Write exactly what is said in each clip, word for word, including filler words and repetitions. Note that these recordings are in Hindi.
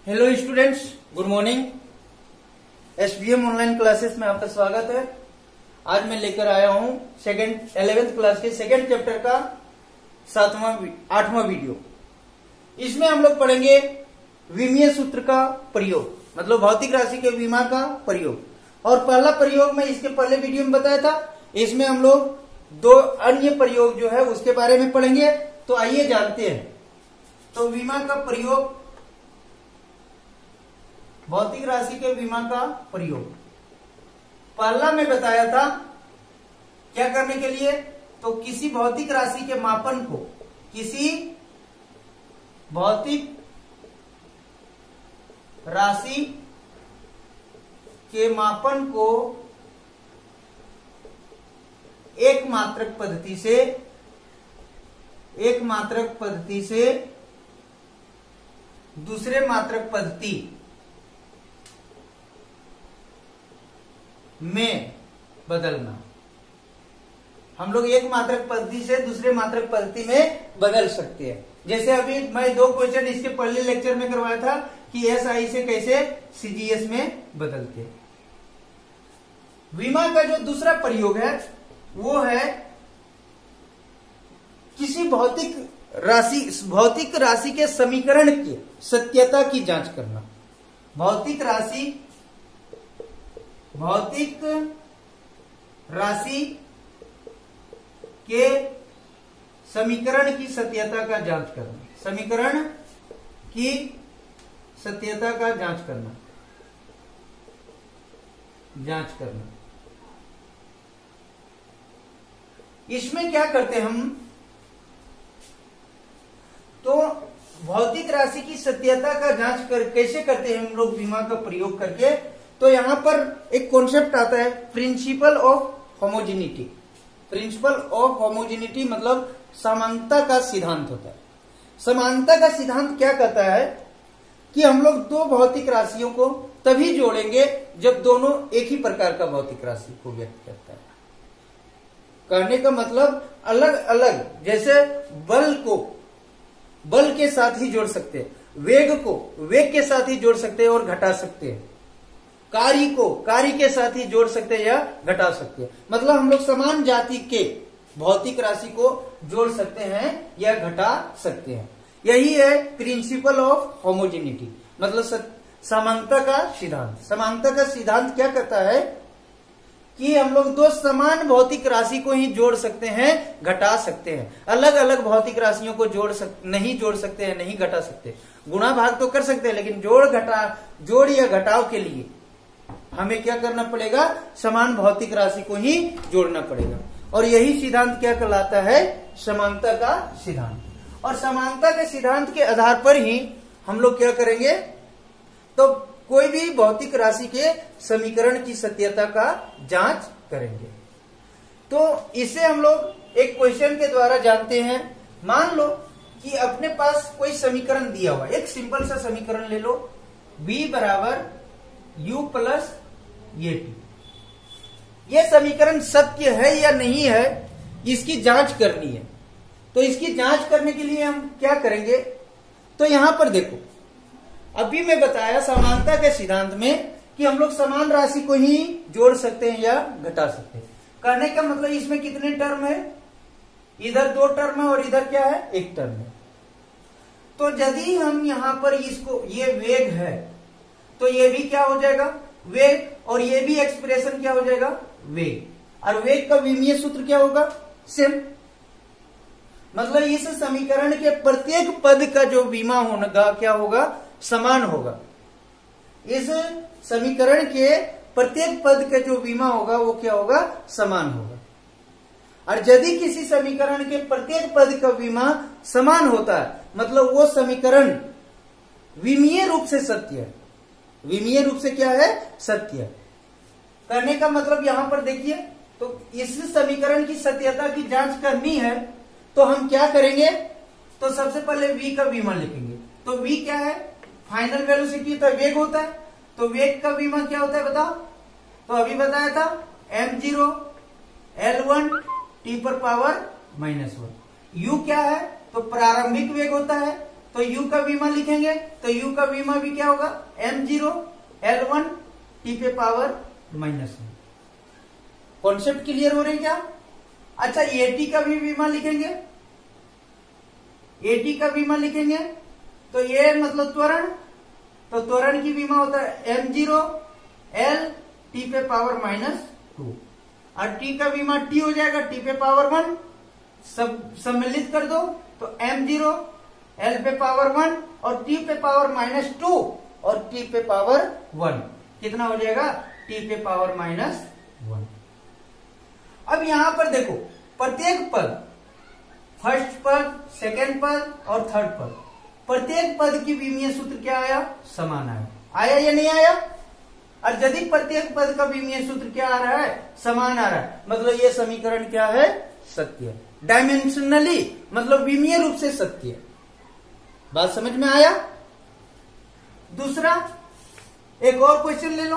Hello students, good morning. SBM online classes में आपका स्वागत है। आज मैं लेकर आया हूं सेकेंड इलेवेंथ क्लास के सेकेंड चैप्टर का सातवां आठवां वीडियो। इसमें हम लोग पढ़ेंगे विमीय सूत्र का प्रयोग, मतलब भौतिक राशि के विमा का प्रयोग। और पहला प्रयोग मैं इसके पहले वीडियो में बताया था। इसमें हम लोग दो अन्य प्रयोग जो है उसके बारे में पढ़ेंगे। तो आइए जानते हैं। तो विमा का प्रयोग, भौतिक राशि के विमा का प्रयोग। पहला मैं बताया था क्या करने के लिए, तो किसी भौतिक राशि के मापन को, किसी भौतिक राशि के मापन को एक मात्रक पद्धति से एक मात्रक पद्धति से दूसरे मात्रक पद्धति में बदलना। हम लोग एक मात्रक पद्धति से दूसरे मात्रक पद्धति में बदल सकते हैं। जैसे अभी मैं दो क्वेश्चन इसके पहले लेक्चर में करवाया था कि एस आई से कैसे सीजीएस में बदलते हैं। विमा का जो दूसरा प्रयोग है वो है किसी भौतिक राशि भौतिक राशि के समीकरण की सत्यता की जांच करना। भौतिक राशि भौतिक राशि के समीकरण की सत्यता का जांच करना। समीकरण की सत्यता का जांच करना जांच करना इसमें क्या करते हैं हम, तो भौतिक राशि की सत्यता का जांच कर कैसे करते हैं हम लोग विमा का प्रयोग करके। तो यहां पर एक कॉन्सेप्ट आता है principle of homogeneity. Principle of homogeneity मतलब समानता का सिद्धांत होता है। समानता का सिद्धांत क्या कहता है कि हम लोग दो भौतिक राशियों को तभी जोड़ेंगे जब दोनों एक ही प्रकार का भौतिक राशि को व्यक्त करता है। कहने का मतलब अलग अलग, जैसे बल को बल के साथ ही जोड़ सकते हैं, वेग को वेग के साथ ही जोड़ सकते हैं और घटा सकते हैं, कार्य को कार्य के साथ ही जोड़ सकते हैं या घटा सकते हैं। मतलब हम लोग समान जाति के भौतिक राशि को जोड़ सकते हैं या घटा सकते हैं। यही है प्रिंसिपल ऑफ होमोजेनिटी, मतलब समानता का सिद्धांत। समानता का सिद्धांत क्या कहता है कि हम लोग दो समान भौतिक राशि को ही जोड़ सकते हैं, घटा सकते हैं। अलग अलग भौतिक राशियों को जोड़ सक, नहीं जोड़ सकते हैं, नहीं घटा सकते। गुणा भाग तो कर सकते हैं, लेकिन जोड़ घटा जोड़ या घटाव के लिए हमें क्या करना पड़ेगा, समान भौतिक राशि को ही जोड़ना पड़ेगा। और यही सिद्धांत क्या कहलाता है, समानता का सिद्धांत। और समानता के सिद्धांत के आधार पर ही हम लोग क्या करेंगे, तो कोई भी भौतिक राशि के समीकरण की सत्यता का जांच करेंगे। तो इसे हम लोग एक क्वेश्चन के द्वारा जानते हैं। मान लो कि अपने पास कोई समीकरण दिया हुआ, एक सिंपल सा समीकरण ले लो, b बराबर u प्लस ये टी। यह समीकरण सत्य है या नहीं है, इसकी जांच करनी है। तो इसकी जांच करने के लिए हम क्या करेंगे, तो यहां पर देखो, अभी मैं बताया समानता के सिद्धांत में कि हम लोग समान राशि को ही जोड़ सकते हैं या घटा सकते हैं। कहने का मतलब इसमें कितने टर्म है, इधर दो टर्म है और इधर क्या है, एक टर्म है। तो यदि हम यहां पर इसको, ये वेग है तो ये भी क्या हो जाएगा, वेग, और ये भी एक्सप्रेशन क्या हो जाएगा, वेग। और वेग का विमीय सूत्र क्या होगा, सेम। मतलब इस समीकरण के प्रत्येक पद का जो विमा होगा क्या होगा, समान होगा। इस समीकरण के प्रत्येक पद का जो विमा होगा वो क्या होगा, समान होगा। और यदि किसी समीकरण के प्रत्येक पद का विमा समान होता है, मतलब वो समीकरण विमीय रूप से सत्य है। विमीय रूप से क्या है, सत्य है। करने का मतलब यहां पर देखिए, तो इस समीकरण की सत्यता की जांच करनी है तो हम क्या करेंगे, तो सबसे पहले v का विमा लिखेंगे। तो v क्या है, फाइनल वेलोसिटी होता है, वेग होता है। तो वेग का विमा क्या होता है बताओ, तो अभी बताया था M zero L one T पर पावर माइनस वन। u क्या है, तो प्रारंभिक वेग होता है, तो u का बीमा लिखेंगे, तो u का बीमा भी क्या होगा, M zero L one T पे power minus one. Concept clear हो रही है क्या? अच्छा, एटी का भी बीमा लिखेंगे, एटी का बीमा लिखेंगे तो ये मतलब त्वरण, तो त्वरण की बीमा होता है एम जीरो एल टी पे पावर माइनस टू, और टी का बीमा टी हो जाएगा टी पे पावर वन, सब सम्मिलित कर दो तो एम जीरो एल पे पावर वन और टी पे पावर माइनस टू और टी पे पावर वन, कितना हो जाएगा, टी पे पावर माइनस वन। अब यहां पर देखो प्रत्येक पद, फर्स्ट पद, सेकेंड पद और थर्ड पद, प्रत्येक पद की विमीय सूत्र क्या आया, समान आया, आया या नहीं आया? और यदि प्रत्येक पद का विमीय सूत्र क्या आ रहा है, समान आ रहा है, मतलब ये समीकरण क्या है, सत्य है, डायमेंशनली मतलब विमीय रूप से सत्य है। बात समझ में आया? दूसरा एक और क्वेश्चन ले लो।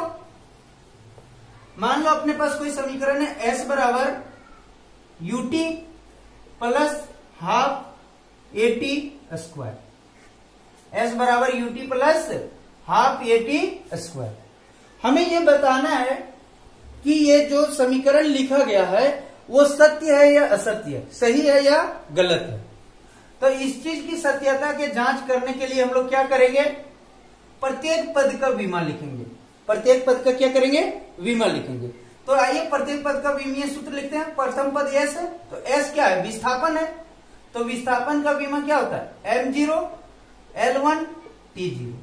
मान लो अपने पास कोई समीकरण है, s बराबर U T plus half A T square, S बराबर U T plus half A T square. हमें यह बताना है कि ये जो समीकरण लिखा गया है वो सत्य है या असत्य है, सही है या गलत है। तो इस चीज की सत्यता के जांच करने के लिए हम लोग क्या करेंगे, प्रत्येक पद का विमा लिखेंगे, प्रत्येक पद का क्या करेंगे, विमा लिखेंगे। तो आइए प्रत्येक पद का विमीय सूत्र लिखते हैं। प्रथम पद एस है, तो एस क्या है, विस्थापन है, तो विस्थापन का विमा क्या होता है, M zero L one T zero,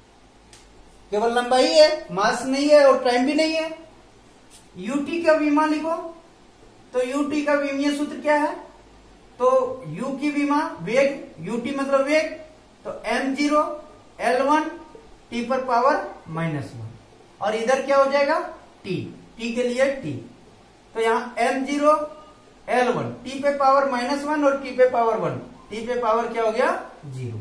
केवल लंबाई है, मास नहीं है और टाइम भी नहीं है। यूटी का विमा लिखो, तो यूटी का विमीय सूत्र क्या है, तो u की विमा वेग, यूटी मतलब वेग, तो M zero L one T पर पावर माइनस वन, और इधर क्या हो जाएगा, t, t के लिए t, तो यहाँ M zero L one T पे पावर माइनस वन और t पे पावर वन, t पे पावर क्या हो गया, जीरो।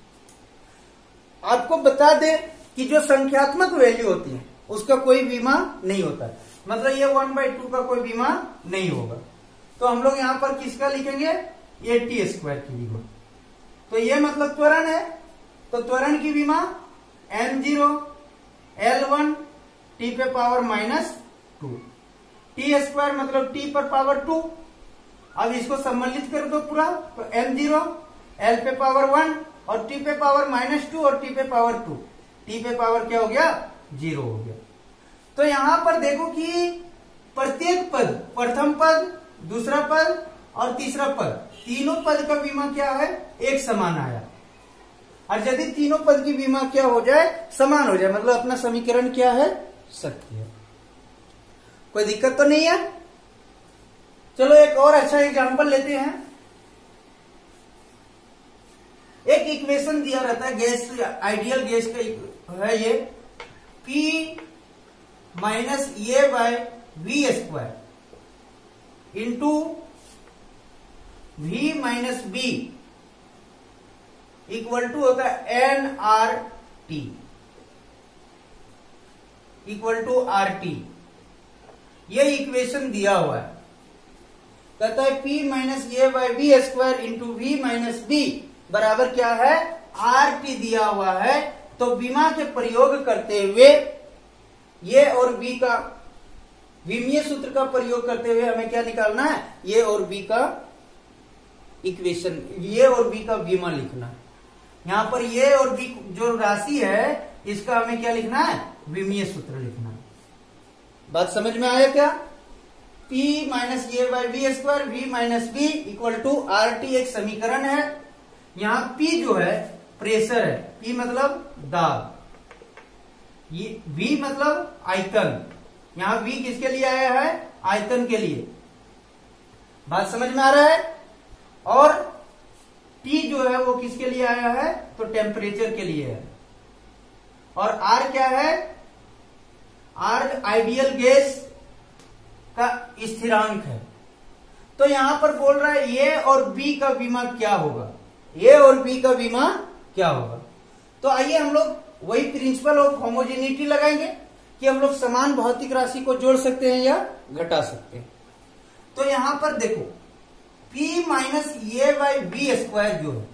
आपको बता दे कि जो संख्यात्मक वैल्यू होती है उसका कोई बीमा नहीं होता है, मतलब ये वन बाई टू का कोई बीमा नहीं होगा। तो हम लोग यहां पर किसका लिखेंगे, ए टी स्क्वायर की बीमा, तो ये मतलब त्वरण है, तो त्वरण की बीमा M zero L one T पे power minus two, T square मतलब टी पर पावर टू। अब इसको सम्मिलित कर दो पूरा, तो एम जीरो एल पे पावर वन और टी पे पावर माइनस टू और टी पे पावर टू, टी पे पावर क्या हो गया, जीरो हो गया। तो यहां पर देखो कि प्रत्येक पद, प्रथम पद, दूसरा पद और तीसरा पद, तीनों पद का बीमा क्या है, एक समान आया। और यदि तीनों पद की बीमा क्या हो जाए, समान हो जाए, मतलब अपना समीकरण क्या है, सत्य है। कोई दिक्कत तो नहीं है? चलो एक और अच्छा एग्जांपल लेते हैं। एक इक्वेशन दिया रहता है गैस, आइडियल गैस का है ये, P minus A by V square into V minus B equal to होता है N R T, equal to R T. ये इक्वेशन दिया हुआ है, कहता है P minus A by V square into V minus B बराबर क्या है, आर टी दिया हुआ है। तो बीमा के प्रयोग करते हुए ये और बी का विमीय सूत्र का प्रयोग करते हुए हमें क्या निकालना है, ये और बी का इक्वेशन, ये और बी का बीमा लिखना है। यहां पर ये और बी जो राशि है इसका हमें क्या लिखना है, विमीय सूत्र लिखना है। बात समझ में आया क्या? P minus A by V square V minus B equal to R T एक समीकरण है। यहाँ P जो है प्रेशर है, P मतलब दाब, ये V मतलब आयतन, यहाँ V किसके लिए आया है, आयतन के लिए। बात समझ में आ रहा है? और T जो है वो किसके लिए आया है, तो टेम्परेचर के लिए है। और R क्या है, R आइडियल गैस का स्थिरांक है। तो यहां पर बोल रहा है ए और बी का बीमा क्या होगा, ए और बी का बीमा क्या होगा। तो आइए हम लोग वही प्रिंसिपल ऑफ होमोजेनिटी लगाएंगे कि हम लोग समान भौतिक राशि को जोड़ सकते हैं या घटा सकते हैं। तो यहां पर देखो P minus A by B square जो है,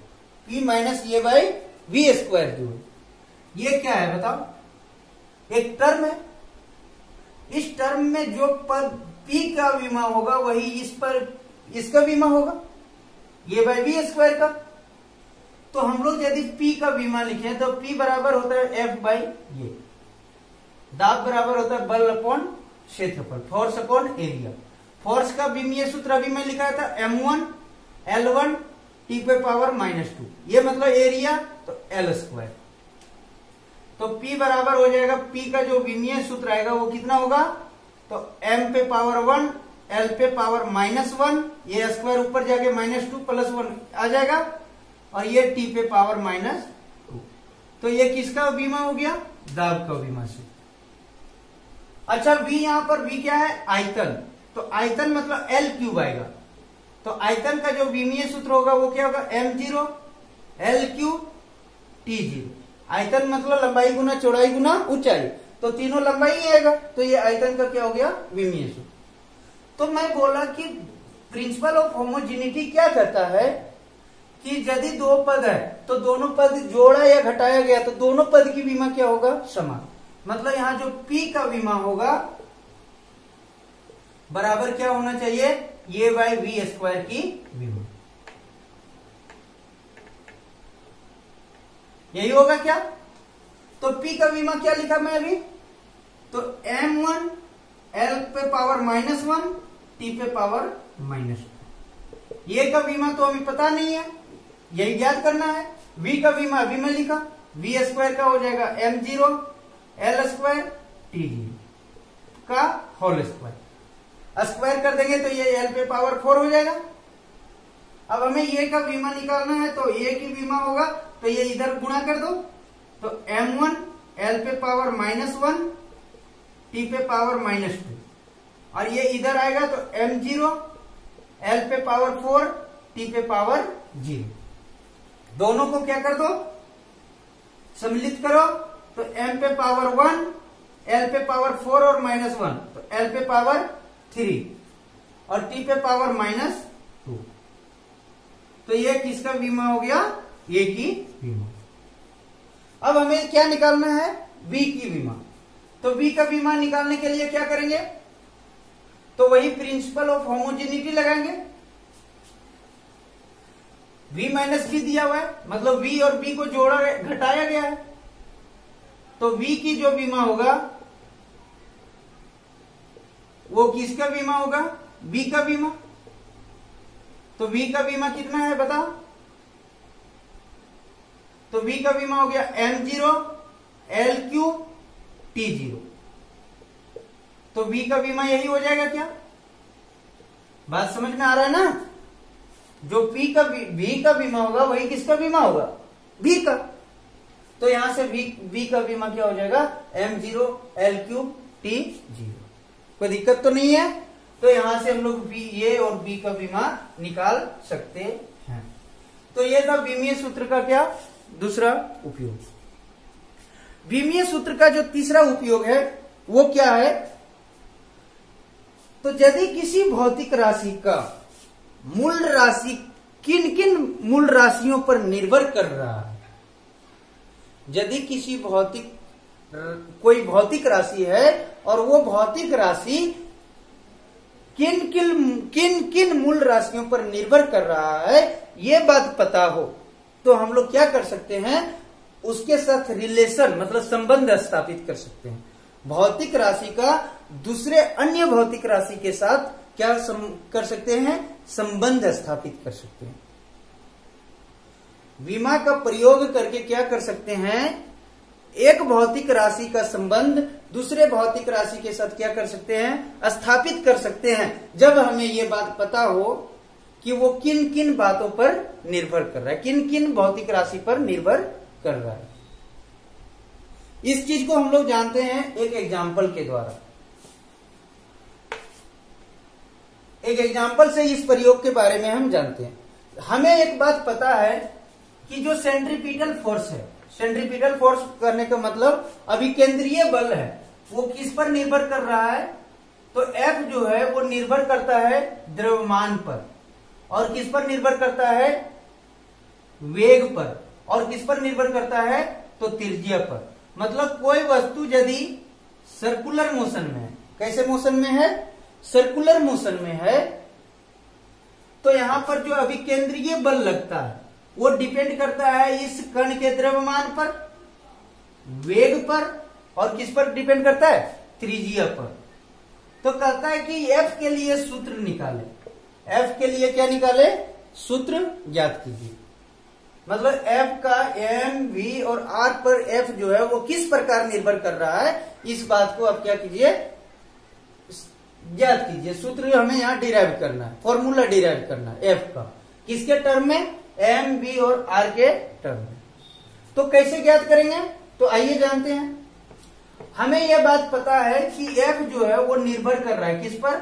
P minus A by V square जो है, ये क्या है बताओ, एक टर्म है। इस टर्म में जो पद P का विमा होगा वही इस पर इसका विमा होगा, ये बाई वी स्क्वायर का। तो हम लोग यदि P का विमा लिखे तो P बराबर होता है F बाई ये, दाब बराबर होता है बल अपॉन क्षेत्रफल, फोर्स अपॉन एरिया। फोर्स का विमीय सूत्र अभी मैं लिखा था M one L one T पे पावर माइनस टू, ये मतलब एरिया तो एल स्क्वायर। तो P बराबर हो जाएगा, P का जो विमीय सूत्र आएगा वो कितना होगा, तो m पे पावर वन l पे पावर माइनस वन, ये स्क्वायर ऊपर जाके माइनस टू प्लस वन आ जाएगा, और ये t पे पावर माइनस टू। तो ये किसका विमा हो गया, दाब का विमा से। अच्छा v यहां पर v क्या है, आयतन, तो आयतन मतलब l क्यूब आएगा। तो आयतन का जो विमीय सूत्र होगा वो क्या होगा, M zero L cube T zero. आयतन मतलब लंबाई गुना चौड़ाई गुना ऊंचाई, तो तीनों लंबाई ही आएगा, तो ये आयतन का क्या हो गया, विमीय सूत्र। तो मैं बोला कि प्रिंसिपल ऑफ होमोजेनिटी क्या कहता है कि यदि दो पद है तो दोनों पद जोड़ा या घटाया गया तो दोनों पद की विमा क्या होगा, समान। मतलब यहां जो P का विमा होगा बराबर क्या होना चाहिए, ये बाई वी स्क्वायर की विमा, यही होगा क्या। तो P का विमा क्या लिखा मैं अभी, तो एम वन एल पे पावर माइनस वन टी पे पावर माइनस टू। ये का विमा तो अभी पता नहीं है, यही याद करना है। V का विमा अभी मैं लिखा, वी स्क्वायर का हो जाएगा M zero L square T zero का होल स्क्वायर, स्क्वायर कर देंगे तो ये एल पे पावर फोर हो जाएगा। अब हमें ये का विमा निकालना है, तो ये की विमा होगा तो ये इधर गुणा कर दो, तो एम वन एल पे पावर माइनस वन टी पे पावर माइनस टू, और ये इधर आएगा तो एम जीरो एल पे पावर फोर टी पे पावर जीरो। दोनों को क्या कर दो, सम्मिलित करो, तो m पे पावर वन l पे पावर फोर और माइनस वन, तो l पे पावर थ्री और t पे पावर माइनस टू। तो ये किसका विमा हो गया, ये की विमा। अब हमें क्या निकालना है, v की विमा। तो v का विमा निकालने के लिए क्या करेंगे, तो वही प्रिंसिपल ऑफ होमोजेनिटी लगाएंगे। v माइनस भी दिया हुआ है, मतलब v और b को जोड़ा घटाया गया है, तो v की जो विमा होगा वो किसका विमा होगा, b का विमा। तो v का विमा कितना है बताओ, तो v का विमा हो गया M zero L cube T zero. तो v का विमा यही हो जाएगा क्या, बात समझ में आ रहा है ना। जो p का v का बीमा होगा वही किसका बीमा होगा, v का। तो यहां से v v का बीमा क्या हो जाएगा, M zero L cube T zero. कोई दिक्कत तो नहीं है। तो यहां से हम लोग v ये और b का बीमा निकाल सकते हैं। तो ये था विमीय सूत्र का क्या दूसरा उपयोग। विमीय सूत्र का जो तीसरा उपयोग है वो क्या है, तो यदि किसी भौतिक राशि का मूल राशि किन किन मूल राशियों पर निर्भर कर रहा है, यदि किसी भौतिक कोई भौतिक राशि है और वो भौतिक राशि किन किन किन किन मूल राशियों पर निर्भर कर रहा है, ये बात पता हो तो हम लोग क्या कर सकते हैं, उसके साथ रिलेशन मतलब संबंध स्थापित कर सकते हैं। भौतिक राशि का दूसरे अन्य भौतिक राशि के साथ क्या सम, कर सकते हैं, संबंध स्थापित कर सकते हैं। विमा का प्रयोग करके क्या कर सकते हैं, एक भौतिक राशि का संबंध दूसरे भौतिक राशि के साथ क्या कर सकते हैं, स्थापित कर सकते हैं, जब हमें ये बात पता हो कि वो किन किन बातों पर निर्भर कर रहा है, किन किन भौतिक राशि पर निर्भर कर रहा है। इस चीज को हम लोग जानते हैं एक एग्जाम्पल के द्वारा। एक एग्जाम्पल से इस प्रयोग के बारे में हम जानते हैं। हमें एक बात पता है कि जो सेंट्रीपिटल फोर्स है, सेंट्रीपिटल फोर्स करने का मतलब अभिकेंद्रीय बल है, वो किस पर निर्भर कर रहा है, तो F जो है वो निर्भर करता है द्रव्यमान पर, और किस पर निर्भर करता है, वेग पर, और किस पर निर्भर करता है, तो त्रिज्या पर। मतलब कोई वस्तु यदि सर्कुलर मोशन में है, कैसे मोशन में है, सर्कुलर मोशन में है, तो यहां पर जो अभिकेंद्रीय बल लगता है वो डिपेंड करता है इस कण के द्रव्यमान पर, वेग पर, और किस पर डिपेंड करता है, त्रिज्या पर। तो कहता है कि F के लिए सूत्र निकाले, F के लिए क्या निकाले, सूत्र ज्ञात कीजिए। मतलब F का M, V और R पर F जो है वो किस प्रकार निर्भर कर रहा है, इस बात को आप क्या कीजिए, ज्ञात कीजिए। सूत्र हमें यहाँ डिराइव करना है, फॉर्मूला डिराइव करना है F का, किसके टर्म में, M, V और R के टर्म में। तो कैसे ज्ञात करेंगे, तो आइए जानते हैं। हमें यह बात पता है कि F जो है वो निर्भर कर रहा है किस पर,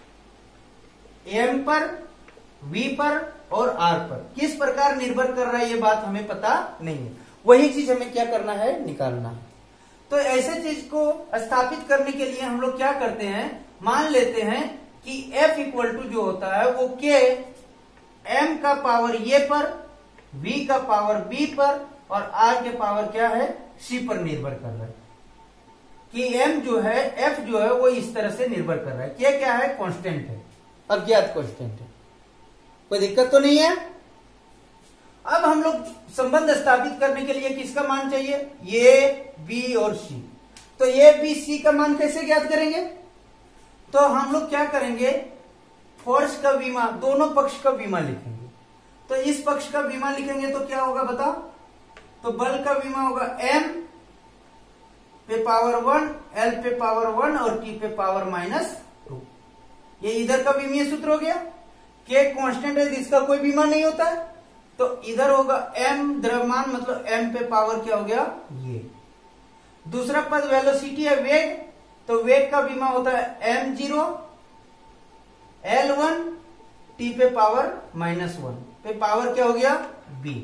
M पर, V पर और R पर। किस प्रकार निर्भर कर रहा है ये बात हमें पता नहीं है, वही चीज हमें क्या करना है, निकालना है। तो ऐसे चीज को स्थापित करने के लिए हम लोग क्या करते हैं, मान लेते हैं कि F इक्वल टू जो होता है वो K M का पावर A पर, V का पावर B पर और R के पावर क्या है, C पर निर्भर कर रहा है। कि M जो है, F जो है वो इस तरह से निर्भर कर रहा है। K क्या है, कांस्टेंट है, अज्ञात कांस्टेंट है, कोई दिक्कत तो नहीं है। अब हम लोग संबंध स्थापित करने के लिए किसका मान चाहिए, A, B और C। तो A, B, C का मान कैसे ज्ञात करेंगे, तो हम लोग क्या करेंगे, फोर्स का विमा, दोनों पक्ष का विमा लिखेंगे। तो इस पक्ष का विमा लिखेंगे तो क्या होगा बताओ, तो बल का विमा होगा M पे पावर वन, L पे पावर वन और T पे पावर माइनस टू। ये इधर का विमीय सूत्र हो गया। K कांस्टेंट है, इसका कोई विमा नहीं होता है, तो इधर होगा M द्रव्यमान, मतलब M पे पावर क्या हो गया, ये। दूसरा पद वेलोसिटी है, वेग, तो वेग का विमा होता है M zero, L one, T पे पावर माइनस वन, पे पावर क्या हो गया, b।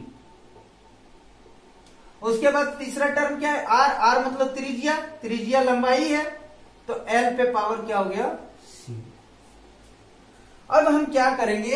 उसके बाद तीसरा टर्म क्या है, r, r मतलब त्रिज्या, त्रिज्या लंबाई है, तो l पे पावर क्या हो गया, c। अब हम क्या करेंगे,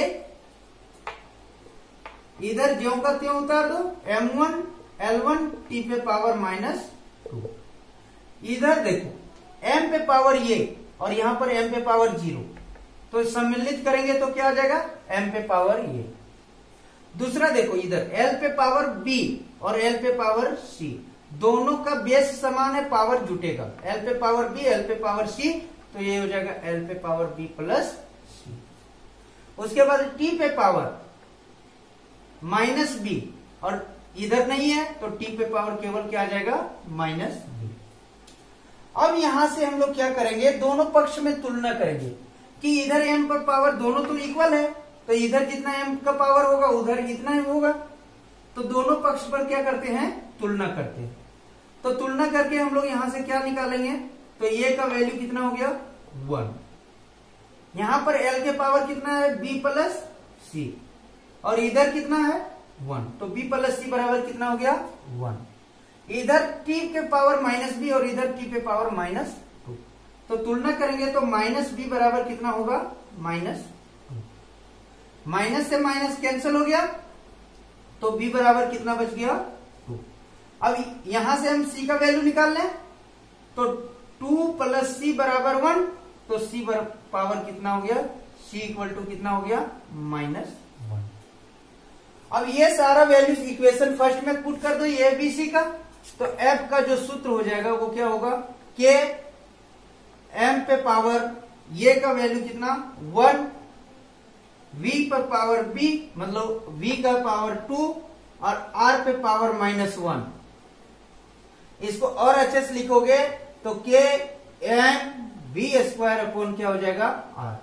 इधर ज्यों का त्यों उतार दो, M one, L one, T पे पावर माइनस टू। इधर देखो m पे पावर ये और यहां पर m पे पावर जीरो, तो सम्मिलित करेंगे तो क्या आ जाएगा, m पे पावर ये। दूसरा देखो इधर l पे पावर b और l पे पावर c, दोनों का बेस समान है, पावर जुटेगा, l पे पावर b, l पे पावर c, तो ये हो जाएगा l पे पावर b प्लस c। उसके बाद t पे पावर माइनस b और इधर नहीं है, तो t पे पावर केवल क्या आ जाएगा, माइनस b। अब यहां से हम लोग क्या करेंगे, दोनों पक्ष में तुलना करेंगे कि इधर m पर पावर दोनों तो इक्वल है, तो इधर जितना m का पावर होगा उधर इतना ही होगा, तो दोनों पक्ष पर क्या करते हैं, तुलना करते हैं। तो तुलना करके हम लोग यहां से क्या निकालेंगे, तो a का वैल्यू कितना हो गया, वन। यहां पर l के पावर कितना है, b प्लस c, और इधर कितना है, वन, तो b प्लस c बराबर कितना हो गया, वन। इधर t के पावर माइनस बी और इधर t पे पावर माइनस टू, तो तुलना करेंगे तो माइनस बी बराबर कितना होगा, माइनस टू। माइनस से माइनस कैंसिल हो गया, तो b बराबर कितना बच गया, टू। अब यहां से हम c का वैल्यू निकाल लें, तो टू प्लस सी बराबर वन, तो c पावर कितना हो गया, c इक्वल टू कितना हो गया, माइनस वन। अब ये सारा वैल्यूज इक्वेशन फर्स्ट में पुट कर दो, ये बी सी का, तो f का जो सूत्र हो जाएगा वो क्या होगा, k m पे पावर ये का वैल्यू कितना, वन, v पर पावर b मतलब v का पावर टू और r पे पावर माइनस वन। इसको और अच्छे से लिखोगे तो k m v square upon क्या हो जाएगा, r।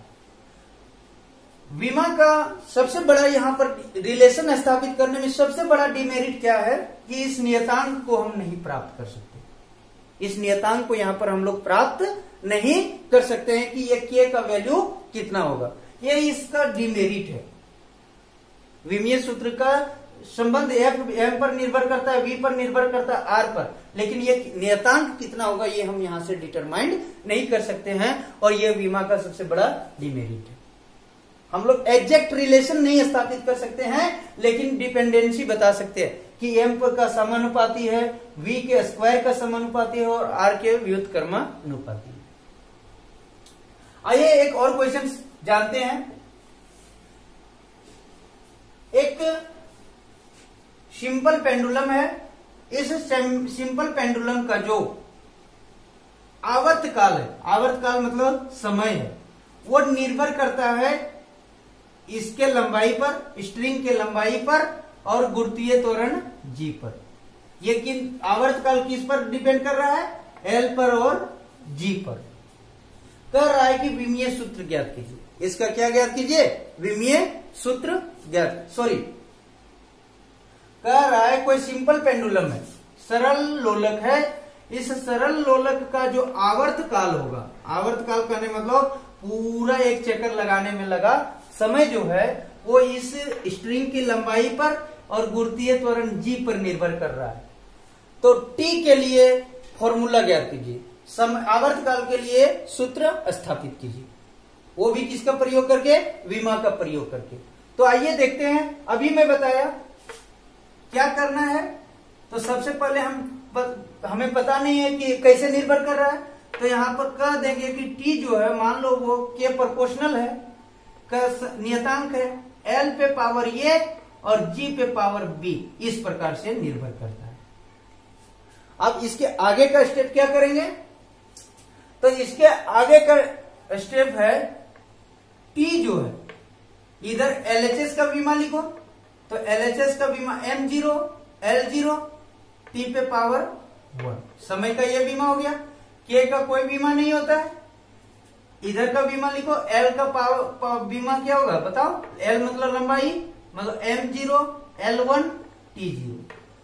विमा का सबसे बड़ा यहां पर रिलेशन स्थापित करने में सबसे बड़ा डिमेरिट क्या है कि इस नियतांक को हम नहीं प्राप्त कर सकते। इस नियतांक को यहां पर हम लोग प्राप्त नहीं कर सकते हैं कि ये k का वैल्यू कितना होगा, ये इसका डिमेरिट है। विमीय सूत्र का संबंध f m पर निर्भर करता है, v पर निर्भर करता है, r पर, लेकिन ये नियतांक कितना होगा ये हम यहां से डिटरमाइंड नहीं कर सकते हैं, और ये विमा का सबसे बड़ा डिमेरिट है। हम लोग एग्जैक्ट रिलेशन नहीं स्थापित कर सकते हैं, लेकिन डिपेंडेंसी बता सकते हैं कि एम का समानुपाती है, वी के स्क्वायर का समानुपाती है और आर के व्युत्क्रमानुपाती है। आइए एक और क्वेश्चन जानते हैं। एक सिंपल पेंडुलम है। इस सिंपल पेंडुलम का जो आवर्त काल है, आवर्त काल मतलब समय है, वो निर्भर करता है इसके लंबाई पर, स्ट्रिंग के लंबाई पर और गुरुत्वीय त्वरण जी पर। ये किन आवर्त काल किस पर डिपेंड कर रहा है? एल पर और जी पर। कह रहा है कि विमीय सूत्र ज्ञात कीजिए। इसका क्या ज्ञात कीजिए? विमीय सूत्र ज्ञात, सॉरी कह रहा है कोई सिंपल पेंडुलम है, सरल लोलक है। इस सरल लोलक का जो आवर्त काल होगा, आवर्त काल कहने मतलब पूरा एक चक्कर लगाने में लगा समय जो है वो इस स्ट्रिंग की लंबाई पर और गुरुत्वीय त्वरण जी पर निर्भर कर रहा है। तो टी के लिए फॉर्मूला ज्ञात कीजिए, समय आवर्त काल के लिए सूत्र स्थापित कीजिए, वो भी किसका प्रयोग करके? विमा का प्रयोग करके। तो आइए देखते हैं। अभी मैं बताया क्या करना है। तो सबसे पहले हम हमें पता नहीं है कि कैसे निर्भर कर रहा है, तो यहां पर कह देंगे कि टी जो है मान लो वो के प्रोपोर्शनल है, का नियतांक है, एल पे पावर ए और जी पे पावर बी, इस प्रकार से निर्भर करता है। अब इसके आगे का स्टेप क्या करेंगे? तो इसके आगे का स्टेप है टी जो है, इधर एलएचएस का बीमा लिखो, तो एलएचएस का बीमा M zero L zero T पे पावर वन, समय का ये बीमा हो गया। के का कोई बीमा नहीं होता है, इधर का बीमा लिखो। एल का पावर बीमा क्या होगा बताओ? एल मतलब लंबाई, मतलब M zero L one T zero.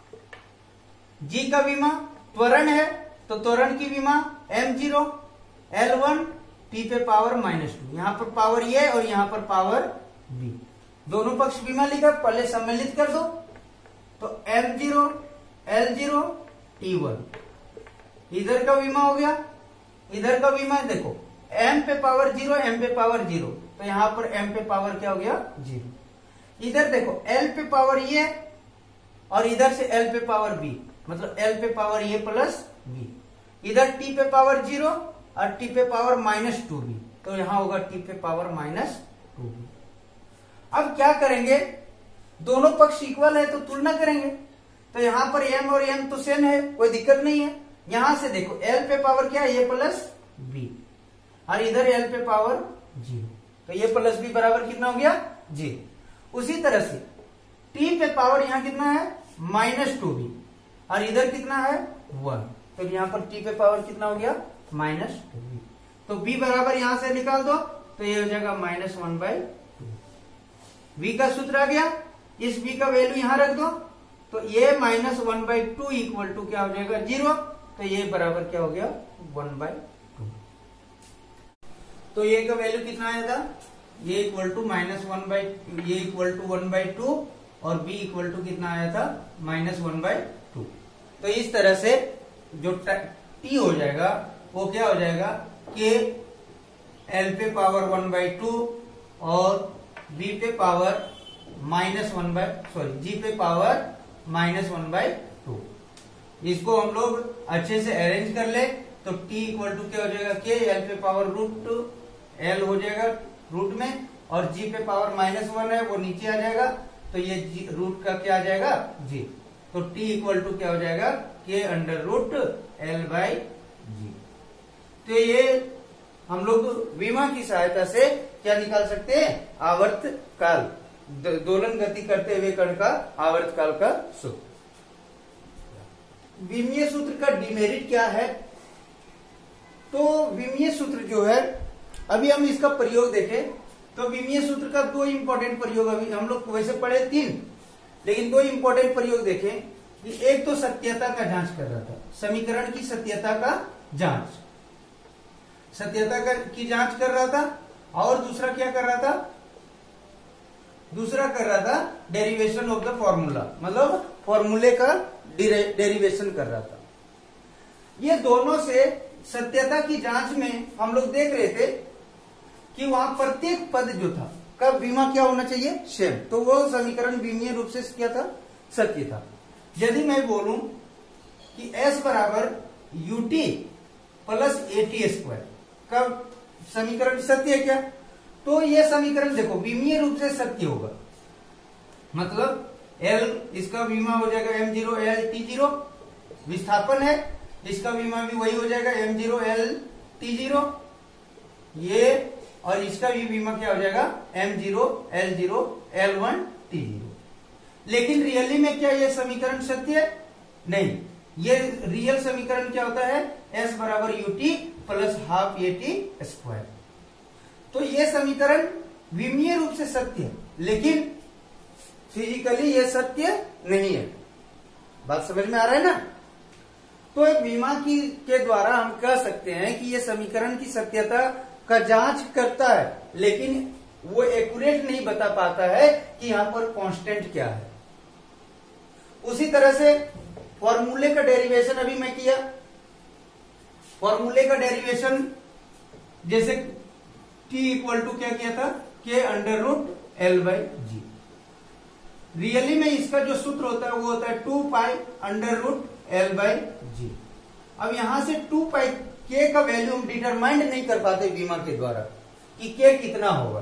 G का बीमा त्वरण है, तो त्वरण की बीमा M zero L one T पे पावर माइनस टू। यहां पर पावर ये और यहां पर पावर बी, दोनों पक्ष बीमा लिखा, पहले सम्मिलित कर दो। तो M zero L zero T one, इधर का बीमा हो गया, इधर का बीमा देखो एम पे पावर जीरो एम पे पावर जीरो, तो यहां पर एम पे पावर क्या हो गया? जीरो। इधर देखो एल पे पावर ये और इधर से एल पे पावर बी, मतलब एल पे पावर ये प्लस बी। इधर टी पे पावर जीरो और टी पे पावर माइनस टू बी, तो यहां होगा टी पे पावर माइनस टू बी। अब क्या करेंगे? दोनों पक्ष इक्वल है तो तुलना करेंगे। तो यहां पर एम और एम तो सेम है, कोई दिक्कत नहीं है। यहां से देखो एल पे पावर क्या है? ए प्लस बी, और इधर एल पे पावर जीरो, तो ये प्लस बी बराबर कितना हो गया? जीरो। उसी तरह से टी पे पावर यहां कितना है? माइनस टू बी, और इधर कितना है? वन, तो यहां पर टी पे पावर कितना हो गया? Minus two B. तो बी बराबर यहां से निकाल दो, तो ये हो जाएगा minus one by two. B का सूत्र आ गया, इस बी का वैल्यू यहां रख दो, तो ये minus one by two equal to क्या हो जाएगा? जीरो। तो ये बराबर क्या हो गया? One by two. तो ये का वैल्यू कितना आया था? A equal to minus one by, A equal to one by two और बी इक्वल टू कितना आया था? Minus one by two. तो इस तरह से जो टी हो जाएगा वो क्या हो जाएगा? के एल पे पावर वन बाई टू और बी पे power minus one by sorry G पे power minus one by two. इसको हम लोग अच्छे से अरेंज कर ले तो टी इक्वल टू क्या हो जाएगा? के एल पे पावर रूट एल हो जाएगा रूट में, और जी पे पावर माइनस वन है वो नीचे आ जाएगा, तो ये रूट का क्या आ जाएगा? जी। तो टी इक्वल टू क्या हो जाएगा? K under root L by G. तो ये हम लोग विमा की सहायता से क्या निकाल सकते हैं? आवर्त काल, दोलन गति करते हुए कण का आवर्त काल का सूत्र। विमीय सूत्र का डिमेरिट क्या है? तो विमीय सूत्र जो है, अभी हम इसका प्रयोग देखें तो विमीय सूत्र का दो इंपॉर्टेंट प्रयोग, अभी हम लोग वैसे पढ़े तीन, लेकिन दो इंपॉर्टेंट प्रयोग देखें कि एक तो सत्यता का जांच कर रहा था, समीकरण की सत्यता का जांच, सत्यता का की जांच कर रहा था, और दूसरा क्या कर रहा था? दूसरा कर रहा था डेरिवेशन ऑफ द फॉर्मूला, मतलब फॉर्मूले का डेरिवेशन कर रहा था। ये दोनों से सत्यता की जांच में हम लोग देख रहे थे कि वहां प्रत्येक पद जो था का बीमा क्या होना चाहिए, सेम। तो वो समीकरण बीमीय रूप से क्या था, सत्य था। यदि मैं बोलूं कि S बराबर यूटी प्लस एटी स्क्वायर का समीकरण सत्य है क्या, तो ये समीकरण देखो बीमीय रूप से सत्य होगा। मतलब L इसका बीमा हो जाएगा M zero L T zero, विस्थापन है इसका बीमा भी वही हो जाएगा M zero L T zero, ये और इसका भी बीमा क्या हो जाएगा M zero L zero L one T zero. लेकिन रियली में क्या ये समीकरण सत्य है, नहीं। ये रियल समीकरण क्या होता है, S बराबर UT plus half A T square. तो ये समीकरण विमीय रूप से सत्य है, लेकिन फिजिकली ये सत्य नहीं है। बात समझ में आ रहा है ना। तो एक बीमा की के द्वारा हम कह सकते हैं कि ये समीकरण की सत्यता का जांच करता है, लेकिन वो एक्यूरेट नहीं बता पाता है कि यहां पर कांस्टेंट क्या है। उसी तरह से फॉर्मूले का डेरिवेशन अभी मैं किया, फॉर्मूले का डेरिवेशन जैसे t इक्वल टू क्या किया था, K under root L by G. Really में इसका जो सूत्र होता है वो होता है two pi under root L by G. अब यहां से टू पाई के का वैल्यू हम डिटरमाइंड नहीं कर पाते बीमा के द्वारा कि के कितना होगा,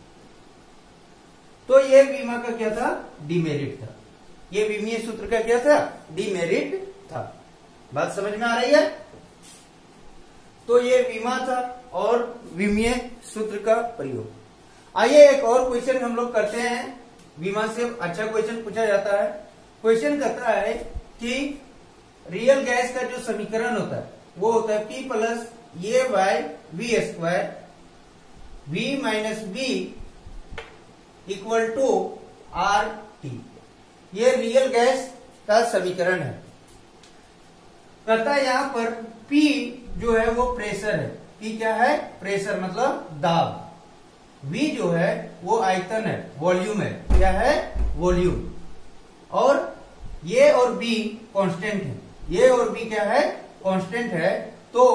तो ये बीमा का क्या था, डिमेरिट था। ये बीमीय सूत्र का क्या था, डिमेरिट था। बात समझ में आ रही है। तो ये बीमा था और बीमीय सूत्र का प्रयोग। आइए एक और क्वेश्चन हम लोग करते हैं। बीमा से अच्छा क्वेश्चन पूछा जाता है। क्वेश्चन कहता है कि रियल गैस का जो समीकरण होता है वो होता है P plus a by V square V minus B equal to R T. ये रियल गैस का समीकरण है। कहता है यहां पर P जो है वो प्रेशर है। P क्या है, प्रेशर मतलब दाब। V जो है वो आयतन है, वॉल्यूम है। क्या है, वॉल्यूम। और ये और B कांस्टेंट है। ये और B क्या है, कांस्टेंट है। तो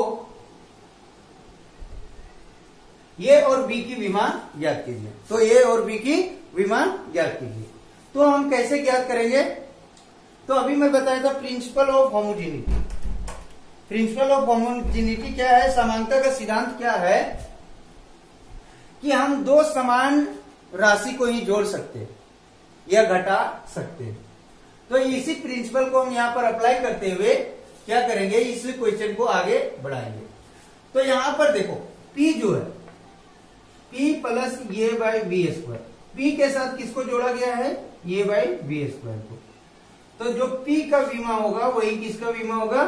ये और B की विमा ज्ञात कीजिए। तो ये और B की विमा ज्ञात कीजिए। तो हम कैसे ज्ञात करेंगे, तो अभी मैं बताया था principle of homogeneity. Principle of homogeneity क्या है, समानता का सिद्धांत क्या है कि हम दो समान राशि को ही जोड़ सकते हैं या घटा सकते हैं। तो इसी प्रिंसिपल को हम यहां पर अप्लाई करते हुए क्या करेंगे, इस क्वेश्चन को आगे बढ़ाएंगे। तो यहां पर देखो P जो है P plus a by B square, P के साथ किसको जोड़ा गया है, ए बाई बी स्क्वायर को। तो जो P का बीमा होगा वही किसका बीमा होगा,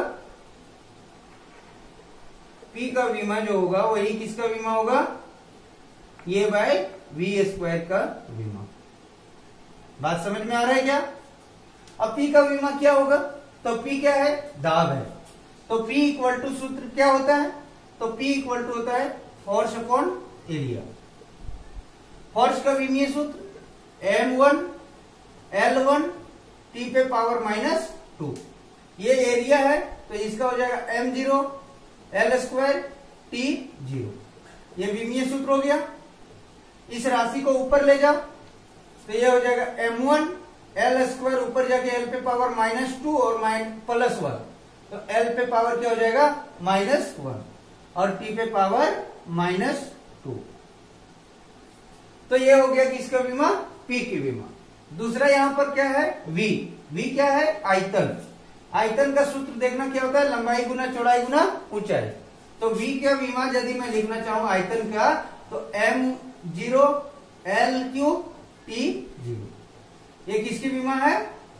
P का बीमा जो होगा वही किसका बीमा होगा, ए बाई वी स्क्वायर का बीमा। बात समझ में आ रहा है क्या। अब P का बीमा क्या होगा, तो P क्या है, दाब है। तो P इक्वल टू सूत्र क्या होता है, तो P इक्वल टू होता है फोर्स अपॉन एरिया। फोर्स का बीमीय सूत्र M one L one T पे पावर माइनस टू। ये एरिया है तो इसका हो जाएगा M zero L square T zero. ये बीमीय सूत्र हो गया। इस राशि को ऊपर ले जाओ तो ये हो जाएगा एम वन एल स्क्वायर, ऊपर जाके एल पे पावर माइनस टू और माइन प्लस वन। तो एल पे पावर क्या हो जाएगा, माइनस वन, और टी पे पावर माइनस टू। तो ये हो गया किसका बीमा, P की बीमा। दूसरा यहां पर क्या है, V। V क्या है, आयतन। आयतन का सूत्र देखना क्या होता है, लंबाई गुना चौड़ाई गुना ऊंचाई। तो V का बीमा यदि मैं लिखना चाहूं आयतन का, तो M zero L cube T zero. ये किसकी बीमा है,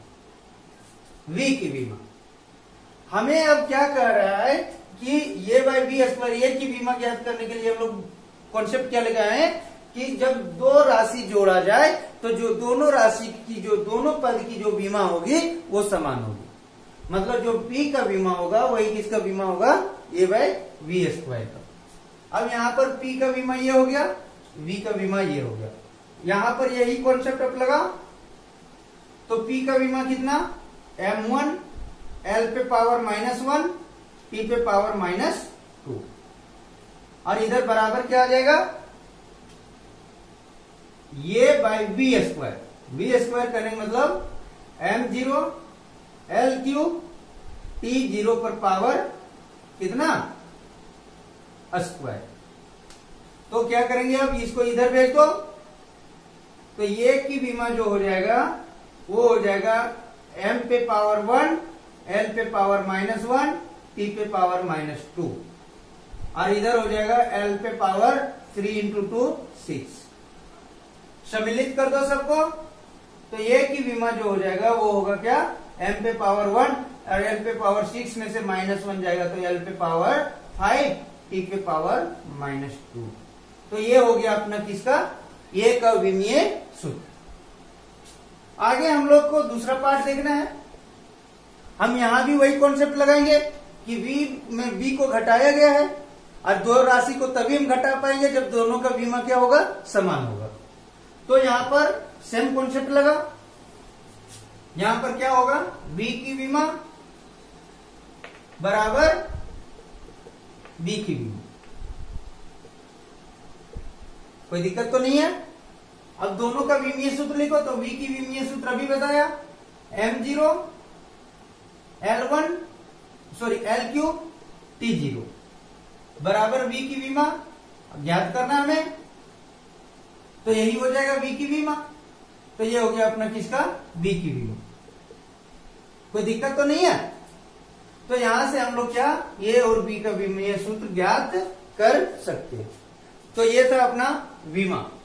V की बीमा। हमें अब क्या कह रहा है कि ये बाई बी स्क्वायर, ये की बीमा ज्ञात करने के लिए हम लोग कॉन्सेप्ट क्या लगाए हैं कि जब दो राशि जोड़ा जाए तो जो दोनों राशि की जो दोनों पद की जो बीमा होगी वो समान होगी। मतलब जो P का बीमा होगा वही किसका बीमा होगा, ए बाई वी स्क्वायर का। अब यहां पर P का बीमा ये हो गया, V का बीमा ये हो गया। यहां पर यही कॉन्सेप्ट अब लगा। तो P का बीमा कितना, एम वन एल पे पावर माइनस वन टी पे पावर माइनस टू, और इधर बराबर क्या आ जाएगा, ये by B square, b square करने का मतलब M zero L cube T zero पर पावर कितना स्क्वायर। तो क्या करेंगे अब इसको इधर भेज दो, तो ये की बीमा जो हो जाएगा वो हो जाएगा एम पे पावर वन, एल पे पावर माइनस वन, टी पे पावर माइनस टू, और इधर हो जाएगा एल पे power three into two six. सम्मिलित कर दो सबको, तो ये की बीमा जो हो जाएगा वो होगा क्या, एम पे पावर वन और एल पे पावर सिक्स में से माइनस वन जाएगा तो एल पे पावर फाइव, टी पे पावर माइनस टू। तो ये हो गया अपना किसका, ये का विमीय सूत्र। आगे हम लोग को दूसरा पार्ट देखना है। हम यहां भी वही कॉन्सेप्ट लगाएंगे कि v में b को घटाया गया है और दो राशि को तभी हम घटा पाएंगे जब दोनों का बीमा क्या होगा, समान होगा। तो यहां पर सेम कॉन्सेप्ट लगा, यहां पर क्या होगा, b की बीमा बराबर b की बीमा, कोई दिक्कत तो नहीं है। अब दोनों का विमीय सूत्र लिखो, तो v की विमीय सूत्र अभी बताया, M zero L one sorry L cube T zero बराबर v की बीमा ज्ञात करना हमें, तो यही हो जाएगा v की बीमा। तो ये हो गया अपना किसका, b की बीमा, कोई दिक्कत तो नहीं है। तो यहां से हम लोग क्या, a और b का विमीय सूत्र ज्ञात कर सकते हैं। तो ये था अपना विमा।